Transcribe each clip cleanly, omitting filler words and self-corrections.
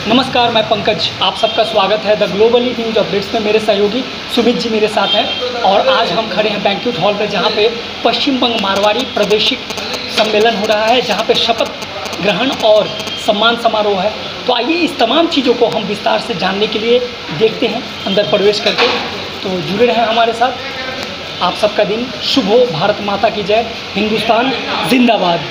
नमस्कार, मैं पंकज, आप सबका स्वागत है द ग्लोबली न्यूज़ अपडेट्स में। मेरे सहयोगी सुमित जी मेरे साथ हैं और आज हम खड़े हैं बैंक्वेट हॉल में, जहां पे पश्चिम बंग मारवाड़ी प्रादेशिक सम्मेलन हो रहा है, जहां पे शपथ ग्रहण और सम्मान समारोह है। तो आइए इस तमाम चीज़ों को हम विस्तार से जानने के लिए देखते हैं अंदर प्रवेश करके। तो जुड़े रहें हमारे साथ। आप सबका दिन शुभ हो। भारत माता की जय। हिंदुस्तान जिंदाबाद।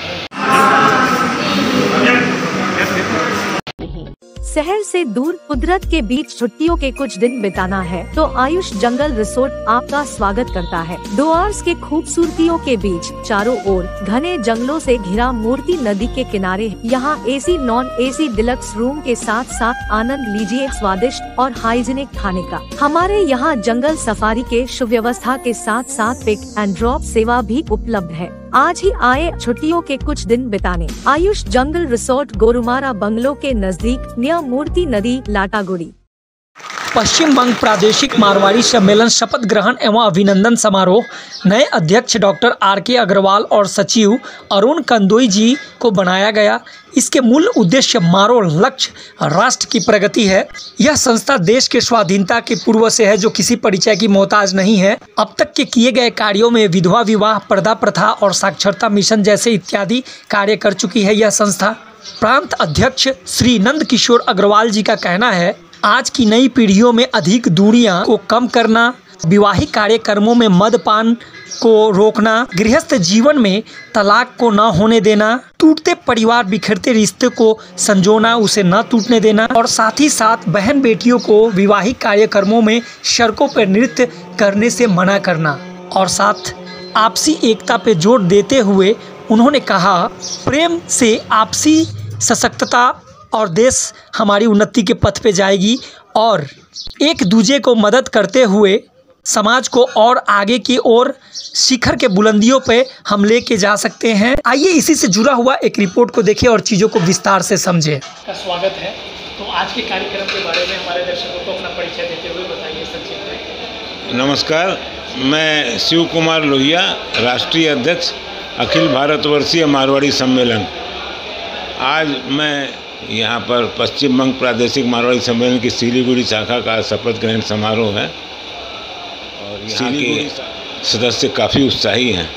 शहर से दूर कुदरत के बीच छुट्टियों के कुछ दिन बिताना है तो आयुष जंगल रिसोर्ट आपका स्वागत करता है। डुआर्स के खूबसूरतियों के बीच चारों ओर घने जंगलों से घिरा मूर्ति नदी के किनारे यहाँ AC non AC deluxe room के साथ साथ आनंद लीजिए स्वादिष्ट और हाइजीनिक खाने का। हमारे यहाँ जंगल सफारी के सुव्यवस्था के साथ साथ पिक एंड ड्रॉप सेवा भी उपलब्ध है। आज ही आए छुट्टियों के कुछ दिन बिताने। Ayush jungle resort, Gorumara bungalow के नजदीक, नियर मूर्ति नदी, लाटागुड़ी। पश्चिम बंग प्रादेशिक मारवाड़ी सम्मेलन शपथ ग्रहण एवं अभिनंदन समारोह नए अध्यक्ष डॉक्टर आर.के. अग्रवाल और सचिव अरुण कंदोई जी को बनाया गया। इसके मूल उद्देश्य मारो लक्ष्य राष्ट्र की प्रगति है। यह संस्था देश के स्वाधीनता के पूर्व से है, जो किसी परिचय की मोहताज नहीं है। अब तक के किए गए कार्यों में विधवा विवाह, पर्दा प्रथा और साक्षरता मिशन जैसे इत्यादि कार्य कर चुकी है यह संस्था। प्रांत अध्यक्ष श्री नंद किशोर अग्रवाल जी का कहना है, आज की नई पीढ़ियों में अधिक दूरियां को कम करना, विवाहिक कार्यक्रमों में मदपान को रोकना, गृहस्थ जीवन में तलाक को न होने देना, टूटते परिवार, बिखरते रिश्ते को संजोना, उसे न टूटने देना और साथ ही साथ बहन बेटियों को विवाहिक कार्यक्रमों में सड़कों पर नृत्य करने से मना करना और साथ आपसी एकता पे जोर देते हुए उन्होंने कहा, प्रेम से आपसी सशक्तता और देश हमारी उन्नति के पथ पे जाएगी और एक दूसरे को मदद करते हुए समाज को और आगे की ओर शिखर के बुलंदियों पे हम लेके जा सकते हैं। आइए इसी से जुड़ा हुआ एक रिपोर्ट को देखें और चीज़ों को विस्तार से समझें। का स्वागत है। तो आज के कार्यक्रम के बारे में हमारे दर्शकों को अपना परिचय देते हुए बताइए संक्षेप में। नमस्कार, मैं शिव कुमार लोहिया, राष्ट्रीय अध्यक्ष अखिल भारतवर्षीय मारवाड़ी सम्मेलन। आज मैं यहाँ पर पश्चिम बंग प्रादेशिक मारवाड़ी सम्मेलन की सिलीगुड़ी शाखा का शपथ ग्रहण समारोह है और यहाँ के सदस्य काफ़ी उत्साही हैं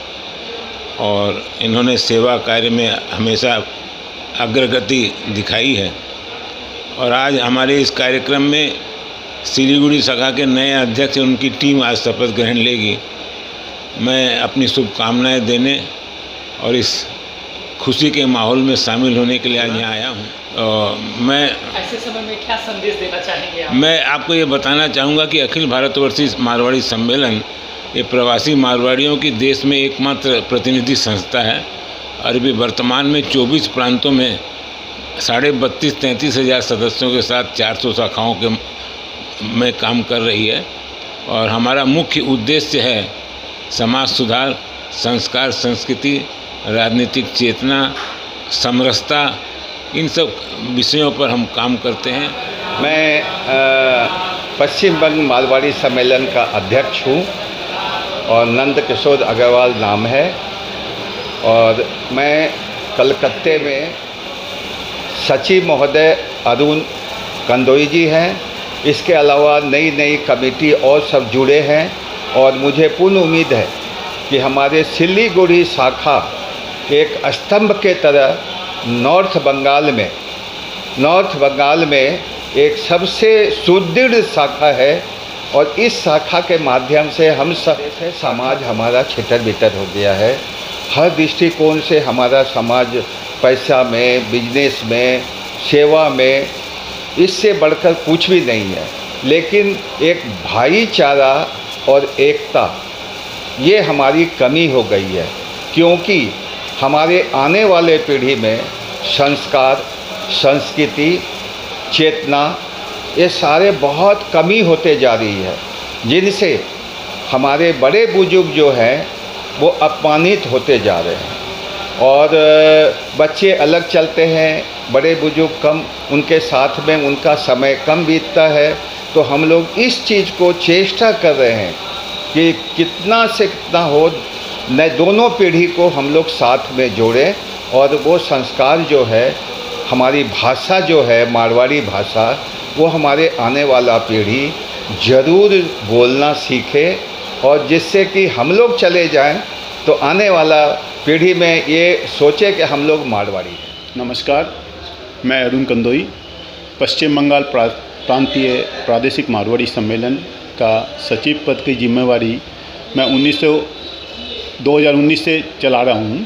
और इन्होंने सेवा कार्य में हमेशा अग्रगति दिखाई है। और आज हमारे इस कार्यक्रम में सिलीगुड़ी शाखा के नए अध्यक्ष, उनकी टीम आज शपथ ग्रहण लेगी। मैं अपनी शुभकामनाएं देने और इस खुशी के माहौल में शामिल होने के लिए आज यहाँ आया हूँ। मैं ऐसे समय में क्या संदेश देना चाहेंगे आप? मैं आपको ये बताना चाहूँगा कि अखिल भारतवर्षीय मारवाड़ी सम्मेलन ये प्रवासी मारवाड़ियों की देश में एकमात्र प्रतिनिधि संस्था है और अभी वर्तमान में 24 प्रांतों में 32,000-33 हज़ार सदस्यों के साथ 400 शाखाओं के में काम कर रही है। और हमारा मुख्य उद्देश्य है समाज सुधार, संस्कार, संस्कृति, राजनीतिक चेतना, समरसता, इन सब विषयों पर हम काम करते हैं। मैं पश्चिम बंग मारवाड़ी सम्मेलन का अध्यक्ष हूँ और नंद किशोर अग्रवाल नाम है और मैं कलकत्ते में सचिव महोदय अरुण कंदोई जी हैं। इसके अलावा नई नई कमेटी और सब जुड़े हैं और मुझे पूर्ण उम्मीद है कि हमारे सिलीगुड़ी शाखा एक स्तंभ के तरह नॉर्थ बंगाल में एक सबसे सुदृढ़ शाखा है और इस शाखा के माध्यम से हम सब समाज हमारा छितर बितर हो गया है। हर दृष्टिकोण से हमारा समाज पैसा में, बिजनेस में, सेवा में, इससे बढ़कर कुछ भी नहीं है। लेकिन एक भाईचारा और एकता, ये हमारी कमी हो गई है, क्योंकि हमारे आने वाले पीढ़ी में संस्कार, संस्कृति, चेतना, ये सारे बहुत कमी होते जा रही है, जिनसे हमारे बड़े बुजुर्ग जो हैं वो अपमानित होते जा रहे हैं और बच्चे अलग चलते हैं, बड़े बुजुर्ग कम, उनके साथ में उनका समय कम बीतता है। तो हम लोग इस चीज़ को चेष्टा कर रहे हैं कि कितना से कितना हो, न दोनों पीढ़ी को हम लोग साथ में जोड़ें और वो संस्कार जो है हमारी भाषा जो है मारवाड़ी भाषा, वो हमारे आने वाला पीढ़ी ज़रूर बोलना सीखे, और जिससे कि हम लोग चले जाएं तो आने वाला पीढ़ी में ये सोचे कि हम लोग मारवाड़ी हैं। नमस्कार, मैं अरुण कंदोई, पश्चिम बंगाल प्रांतीय प्रादेशिक मारवाड़ी सम्मेलन का सचिव पद की जिम्मेवारी मैं 2019 से चला रहा हूँ।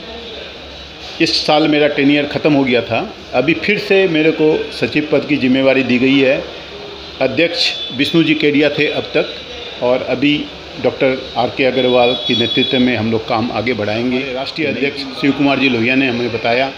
इस साल मेरा टेनियर ख़त्म हो गया था, अभी फिर से मेरे को सचिव पद की जिम्मेवारी दी गई है। अध्यक्ष विष्णु जी केडिया थे अब तक, और अभी डॉक्टर आर.के. अग्रवाल के नेतृत्व में हम लोग काम आगे बढ़ाएंगे। राष्ट्रीय अध्यक्ष शिव कुमार जी लोहिया ने हमें बताया,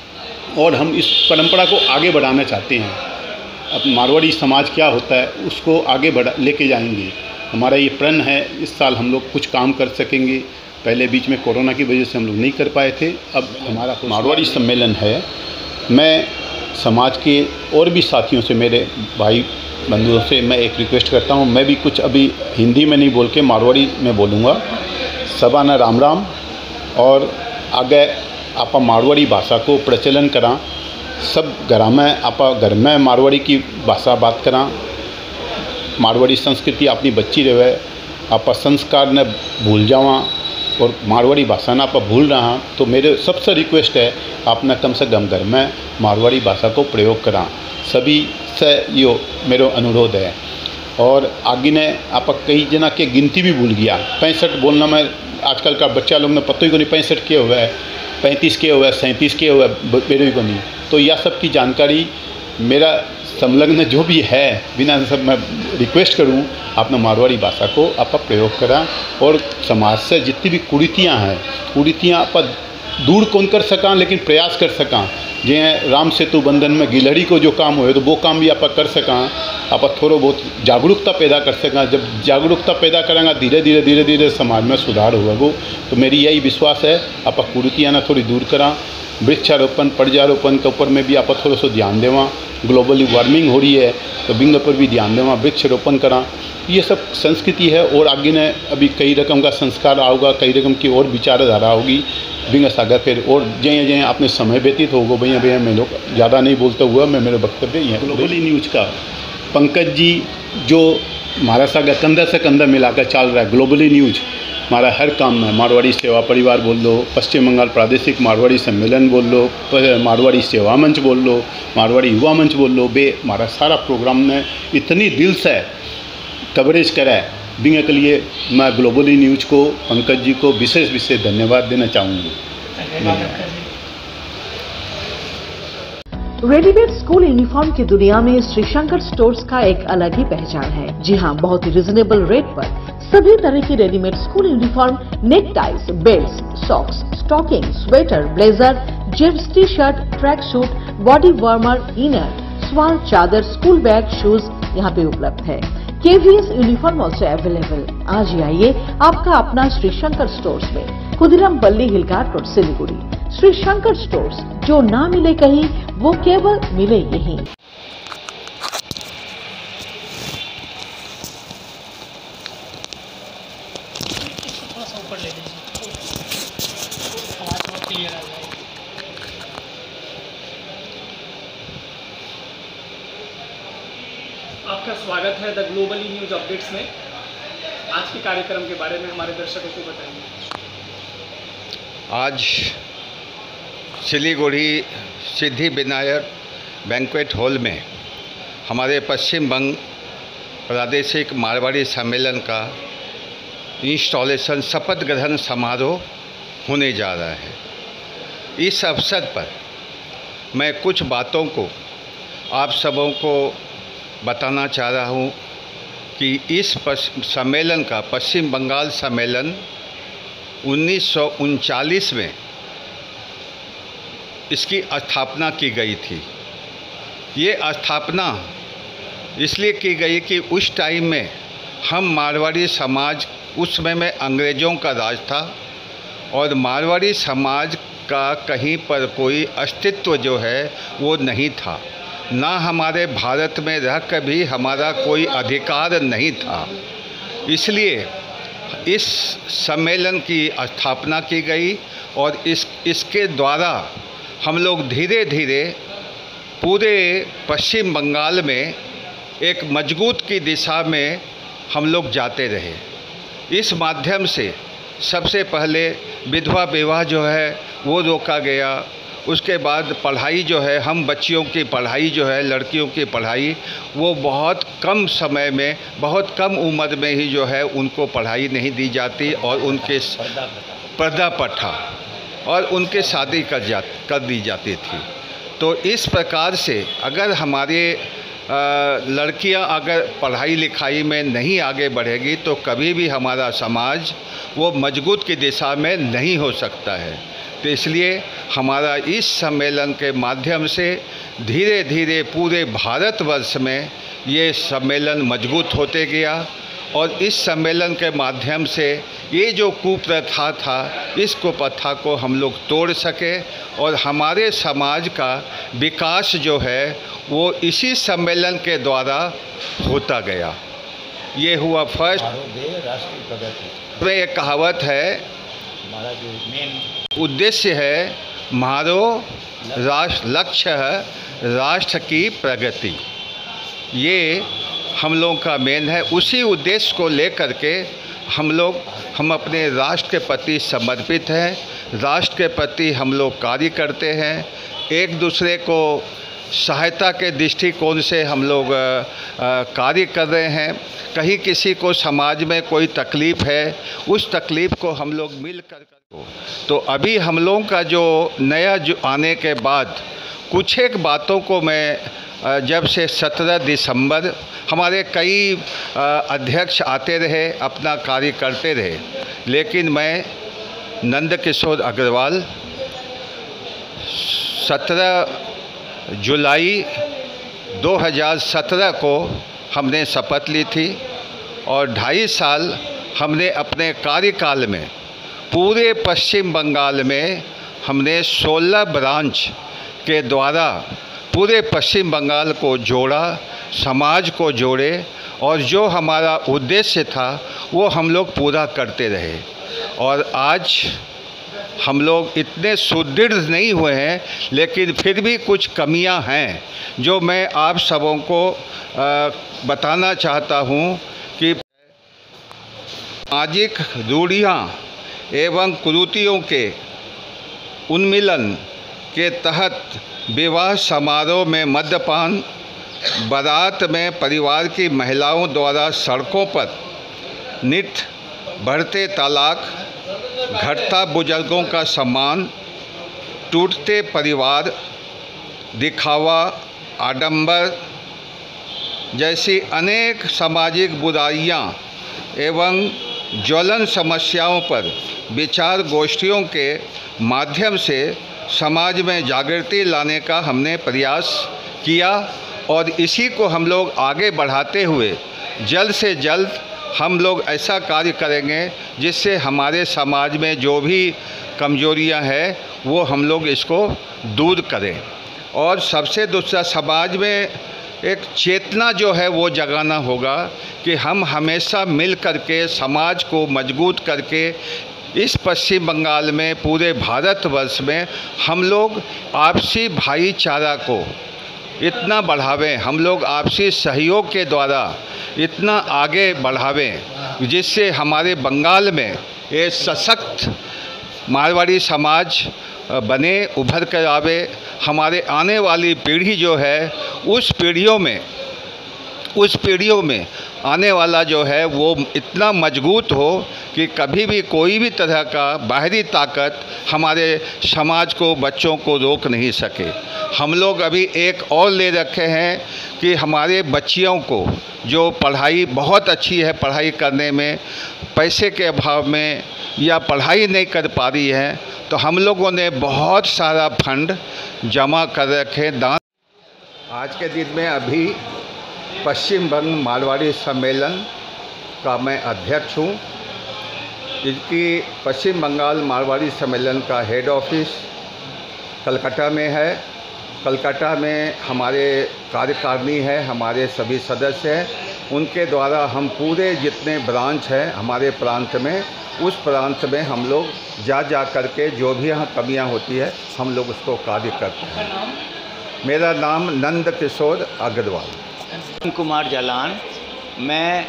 और हम इस परंपरा को आगे बढ़ाना चाहते हैं। अब मारवाड़ी समाज क्या होता है उसको आगे लेके जाएंगे। हमारा ये प्रण है, इस साल हम लोग कुछ काम कर सकेंगे। पहले बीच में कोरोना की वजह से हम लोग नहीं कर पाए थे, अब हमारा मारवाड़ी सम्मेलन है। मैं समाज के और भी साथियों से, मेरे भाई बंधुओं से मैं एक रिक्वेस्ट करता हूँ, मैं भी कुछ अभी हिंदी में नहीं बोल के मारवाड़ी में बोलूँगा। सबाना राम राम, और आगे आप मारवाड़ी भाषा को प्रचलन करा, सब घर में आप घर में मारवाड़ी की भाषा बात करा, मारवाड़ी संस्कृति अपनी बच्ची रहे, आप संस्कार न भूल जावा, और मारवाड़ी भाषा ना आप भूल रहा, तो मेरे सबसे रिक्वेस्ट है आपने कम से कम घर में मारवाड़ी भाषा को प्रयोग करा। सभी से यो मेरो अनुरोध है। और आगे ने आप कई जना के गिनती भी भूल गया, 65 बोलना में आजकल का बच्चा लोग ने पता ही को नहीं 65 के हुआ है, 35 के हुआ है, 37 के हुआ है, मेरे को नहीं। तो यह सब की जानकारी मेरा संलग्न जो भी है, बिना सब मैं रिक्वेस्ट करूं आपने मारवाड़ी भाषा को आप प्रयोग करा, और समाज से जितनी भी कुरीतियाँ हैं, कुरीतियाँ आप दूर कौन कर सका, लेकिन प्रयास कर सका। जे राम सेतु बंधन में गिलहरी को जो काम हुए तो वो काम भी आप कर सका, आप थोड़ा बहुत जागरूकता पैदा कर सका। जब जागरूकता पैदा करेंगे धीरे धीरे समाज में सुधार होगा। तो मेरी यही विश्वास है, आप कुरीतियाँ ना थोड़ी दूर करा। वृक्षारोपण पर्यारोपण के ऊपर में भी आप थोड़ा सा ध्यान देवा। ग्लोबली वार्मिंग हो रही है तो बिंग पर भी ध्यान देवा, वृक्षारोपण करा। ये सब संस्कृति है, और आगे ने अभी कई रकम का संस्कार आऊगा, कई रकम की और विचारधारा होगी बिंग सागर। फिर और जय जय आपने समय व्यतीत होगा। भैया मैं लोग ज़्यादा नहीं बोलता हुआ मैं मेरे वक्तव्य ये ग्लोबली न्यूज का पंकज जी जो हमारा सागर कंधा से कंधा मिलाकर चल रहा है। ग्लोबली न्यूज हमारा हर काम में, मारवाड़ी सेवा परिवार बोल लो, पश्चिम बंगाल प्रादेशिक मारवाड़ी सम्मेलन बोल लो, मारवाड़ी सेवा मंच बोल लो, मारवाड़ी युवा मंच बोल लो, बे हमारा सारा प्रोग्राम ने इतनी दिल से कवरेज करा है। बिंग के लिए मैं ग्लोबली न्यूज को, पंकज जी को विशेष धन्यवाद देना चाहूँगी। रेडीमेड स्कूल यूनिफॉर्म की दुनिया में श्री शंकर स्टोर्स का एक अलग ही पहचान है। जी हाँ, बहुत ही रिजनेबल रेट पर सभी तरह की readymade school uniform, neck ties, belt, socks, stocking, sweater, blazer, jeans, T shirt, track suit, body warmer, inner, shawl, चादर, स्कूल बैग, शूज यहाँ पे उपलब्ध है। KVS uniform also available. आज ही आइए आपका अपना श्री शंकर स्टोर्स में, Khudiram Balli hill cart road, Siliguri. Shri Shankar stores, जो ना मिले कहीं वो केवल मिले यहीं। आपका स्वागत है द ग्लोबली न्यूज अपडेट्स में। आज के कार्यक्रम के बारे में हमारे दर्शकों को बताइए। आज सिलीगुड़ी सिद्धि विनायक बैंक्वेट हॉल में हमारे पश्चिम बंग प्रादेशिक मारवाड़ी सम्मेलन का इंस्टॉलेशन शपथ ग्रहण समारोह होने जा रहा है। इस अवसर पर मैं कुछ बातों को आप सबों को बताना चाह रहा हूँ कि इस सम्मेलन का, पश्चिम बंगाल सम्मेलन 1939 में इसकी स्थापना की गई थी। ये स्थापना इसलिए की गई कि उस टाइम में हम मारवाड़ी समाज, उस समय में अंग्रेज़ों का राज था और मारवाड़ी समाज का कहीं पर कोई अस्तित्व जो है वो नहीं था, ना हमारे भारत में रह कर भी हमारा कोई अधिकार नहीं था। इसलिए इस सम्मेलन की स्थापना की गई और इसके द्वारा हम लोग धीरे धीरे पूरे पश्चिम बंगाल में एक मजबूत की दिशा में हम लोग जाते रहे। इस माध्यम से सबसे पहले विधवा विवाह जो है वो रोका गया। उसके बाद पढ़ाई जो है, हम बच्चियों की पढ़ाई जो है, लड़कियों की पढ़ाई, वो बहुत कम समय में, बहुत कम उम्र में ही जो है उनको पढ़ाई नहीं दी जाती और उनके पर्दा प्रथा और उनके शादी कर दी जाती थी। तो इस प्रकार से अगर हमारे लड़कियां अगर पढ़ाई लिखाई में नहीं आगे बढ़ेगी तो कभी भी हमारा समाज वो मजबूत की दिशा में नहीं हो सकता है। तो इसलिए हमारा इस सम्मेलन के माध्यम से धीरे धीरे पूरे भारतवर्ष में ये सम्मेलन मजबूत होते गया और इस सम्मेलन के माध्यम से ये जो कुप्रथा था, इस कुप्रथा को हम लोग तोड़ सके और हमारे समाज का विकास जो है वो इसी सम्मेलन के द्वारा होता गया। ये हुआ फर्स्ट। में एक कहावत है, हमारा जो मेन उद्देश्य है, मारो राष्ट्र लक्ष्य है राष्ट्र की प्रगति। ये हम लोगों का मेन है। उसी उद्देश्य को लेकर के हम अपने राष्ट्र के प्रति समर्पित हैं, राष्ट्र के प्रति हम लोग कार्य करते हैं। एक दूसरे को सहायता के दृष्टिकोण से हम लोग कार्य कर रहे हैं। कहीं किसी को समाज में कोई तकलीफ़ है, उस तकलीफ़ को हम लोग मिल कर तो अभी हम लोगों का जो नया जो आने के बाद कुछ एक बातों को मैं जब से 17 दिसंबर हमारे कई अध्यक्ष आते रहे, अपना कार्य करते रहे, लेकिन मैं नंद किशोर अग्रवाल 17 जुलाई 2017 को हमने शपथ ली थी और 2.5 साल हमने अपने कार्यकाल में पूरे पश्चिम बंगाल में हमने 16 ब्रांच के द्वारा पूरे पश्चिम बंगाल को जोड़ा, समाज को जोड़े और जो हमारा उद्देश्य था वो हम लोग पूरा करते रहे। और आज हम लोग इतने सुदृढ़ नहीं हुए हैं, लेकिन फिर भी कुछ कमियां हैं जो मैं आप सबों को बताना चाहता हूं कि सामाजिक रूढ़ियाँ एवं कुरीतियों के उन्मूलन के तहत विवाह समारोह में मद्यपान, बारात में परिवार की महिलाओं द्वारा सड़कों पर नृत्य, बढ़ते तलाक, घटता बुजुर्गों का सम्मान, टूटते परिवार, दिखावा, आडंबर जैसी अनेक सामाजिक बुराइयां एवं ज्वलन समस्याओं पर विचार गोष्ठियों के माध्यम से समाज में जागृति लाने का हमने प्रयास किया और इसी को हम लोग आगे बढ़ाते हुए जल्द से जल्द हम लोग ऐसा कार्य करेंगे जिससे हमारे समाज में जो भी कमजोरियां हैं वो हम लोग इसको दूर करें। और सबसे दूसरा, समाज में एक चेतना जो है वो जगाना होगा कि हम हमेशा मिल कर के समाज को मजबूत करके इस पश्चिम बंगाल में, पूरे भारतवर्ष में हम लोग आपसी भाईचारा को इतना बढ़ावें, हम लोग आपसी सहयोग के द्वारा इतना आगे बढ़ावें जिससे हमारे बंगाल में ये सशक्त मारवाड़ी समाज बने, उभर कर आवे। हमारे आने वाली पीढ़ी जो है उस पीढ़ियों में आने वाला जो है वो इतना मजबूत हो कि कभी भी कोई भी तरह का बाहरी ताकत हमारे समाज को, बच्चों को रोक नहीं सके। हम लोग अभी एक और ले रखे हैं कि हमारे बच्चियों को जो पढ़ाई बहुत अच्छी है, पढ़ाई करने में पैसे के अभाव में या पढ़ाई नहीं कर पा रही है, तो हम लोगों ने बहुत सारा फंड जमा कर रखे, दान। आज के दिन में अभी पश्चिम बंग मारवाड़ी सम्मेलन का मैं अध्यक्ष हूँ। इसकी पश्चिम बंगाल मारवाड़ी सम्मेलन का हेड ऑफिस कलकत्ता में है। कलकत्ता में हमारे कार्यकारिणी है, हमारे सभी सदस्य हैं, उनके द्वारा हम पूरे जितने ब्रांच हैं हमारे प्रांत में, उस प्रांत में हम लोग जा करके जो भी यहाँ कमियाँ होती है हम लोग उसको कार्य करते हैं। मेरा नाम नंद किशोर अग्रवाल। कुमार जालान। मैं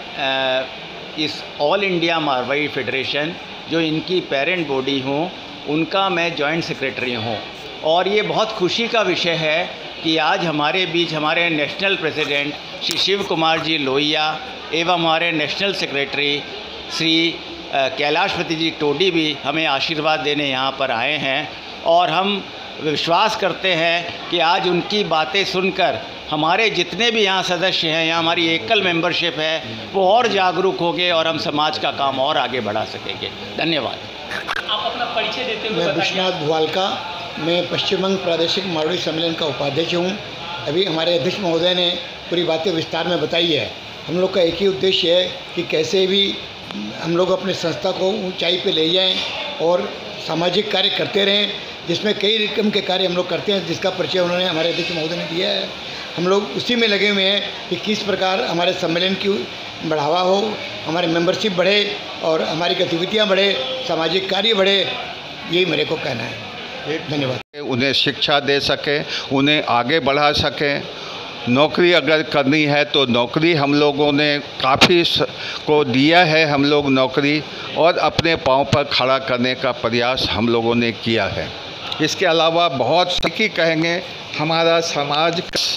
इस ऑल इंडिया मारवाड़ी फेडरेशन जो इनकी पेरेंट बॉडी हूँ, उनका मैं जॉइंट सेक्रेटरी हूँ। और ये बहुत खुशी का विषय है कि आज हमारे बीच हमारे नेशनल प्रेसिडेंट श्री शिव कुमार जी लोहिया एवं हमारे नेशनल सेक्रेटरी श्री कैलाशपति जी टोडी भी हमें आशीर्वाद देने यहाँ पर आए हैं। और हम विश्वास करते हैं कि आज उनकी बातें सुनकर हमारे जितने भी यहाँ सदस्य हैं, यहाँ हमारी एकल मेंबरशिप है, वो और जागरूक होंगे और हम समाज का काम और आगे बढ़ा सकेंगे। धन्यवाद। आप अपना परिचय देते हुए मैं विश्वनाथ भुवालका, मैं पश्चिम बंग प्रादेशिक मारवाड़ी सम्मेलन का उपाध्यक्ष हूँ। अभी हमारे अध्यक्ष महोदय ने पूरी बातें विस्तार में बताई है। हम लोग का एक ही उद्देश्य है कि कैसे भी हम लोग अपने संस्था को ऊंचाई पे ले जाएं और सामाजिक कार्य करते रहें, जिसमें कई रकम के कार्य हम लोग करते हैं, जिसका परिचय उन्होंने हमारे अध्यक्ष महोदय ने दिया है। हम लोग उसी में लगे हुए हैं कि किस प्रकार हमारे सम्मेलन की बढ़ावा हो, हमारी मेंबरशिप बढ़े और हमारी गतिविधियां बढ़े, सामाजिक कार्य बढ़े। यही मेरे को कहना है। धन्यवाद। उन्हें शिक्षा दे सके, उन्हें आगे बढ़ा सकें। नौकरी अगर करनी है तो नौकरी हम लोगों ने काफ़ी को दिया है, हम लोग नौकरी और अपने पाँव पर खड़ा करने का प्रयास हम लोगों ने किया है। इसके अलावा बहुत सही कहेंगे, हमारा समाज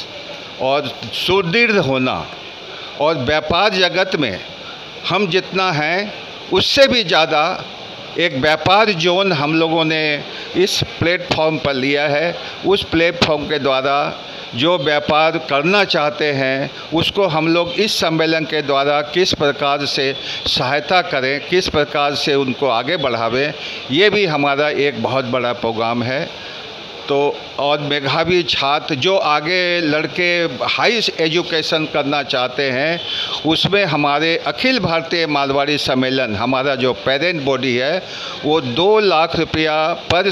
और सुदृढ़ होना और व्यापार जगत में हम जितना हैं उससे भी ज़्यादा एक व्यापार जोन हम लोगों ने इस प्लेटफॉर्म पर लिया है। उस प्लेटफॉर्म के द्वारा जो व्यापार करना चाहते हैं उसको हम लोग इस सम्मेलन के द्वारा किस प्रकार से सहायता करें, किस प्रकार से उनको आगे बढ़ावें, ये भी हमारा एक बहुत बड़ा प्रोग्राम है। तो और मेधावी छात्र जो आगे लड़के हाई एजुकेशन करना चाहते हैं, उसमें हमारे अखिल भारतीय मारवाड़ी सम्मेलन, हमारा जो पेरेंट बॉडी है, वो 2 लाख रुपया पर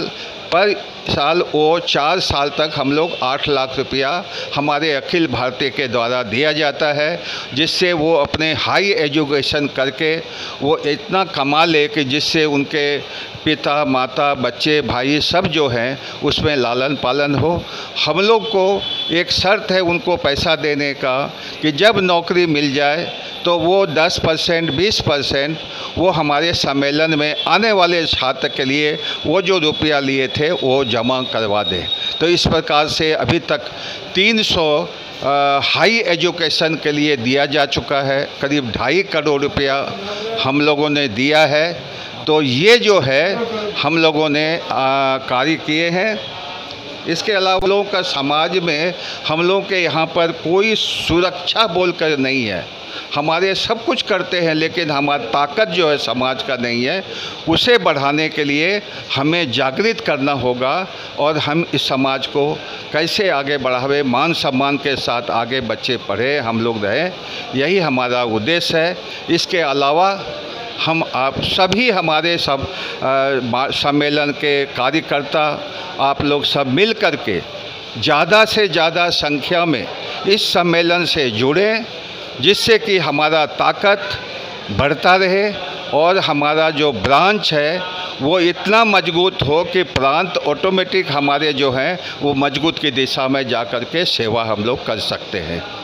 साल वो 4 साल तक हम लोग 8 लाख रुपया हमारे अखिल भारतीय के द्वारा दिया जाता है, जिससे वो अपने हाई एजुकेशन करके वो इतना कमा ले कि जिससे उनके पिता माता बच्चे भाई सब जो हैं उसमें लालन पालन हो। हम लोग को एक शर्त है उनको पैसा देने का कि जब नौकरी मिल जाए तो वो 10% 20% वो हमारे सम्मेलन में आने वाले छात्र के लिए वो जो रुपया लिए थे वो जमा करवा दें। तो इस प्रकार से अभी तक 300 हाई एजुकेशन के लिए दिया जा चुका है, करीब 2.5 करोड़ रुपया हम लोगों ने दिया है। तो ये जो है हम लोगों ने कार्य किए हैं। इसके अलावा लोगों का समाज में हम लोग के यहाँ पर कोई सुरक्षा बोलकर नहीं है। हमारे सब कुछ करते हैं, लेकिन हमारी ताकत जो है समाज का नहीं है। उसे बढ़ाने के लिए हमें जागृत करना होगा और हम इस समाज को कैसे आगे बढ़ावे, मान सम्मान के साथ आगे बच्चे पढ़े, हम लोग रहें, यही हमारा उद्देश्य है। इसके अलावा हम आप सभी हमारे सब सम्मेलन के कार्यकर्ता आप लोग सब मिल कर के ज़्यादा से ज़्यादा संख्या में इस सम्मेलन से जुड़ें, जिससे कि हमारा ताकत बढ़ता रहे और हमारा जो ब्रांच है वो इतना मजबूत हो कि प्रांत ऑटोमेटिक हमारे जो हैं वो मजबूत की दिशा में जा कर के सेवा हम लोग कर सकते हैं।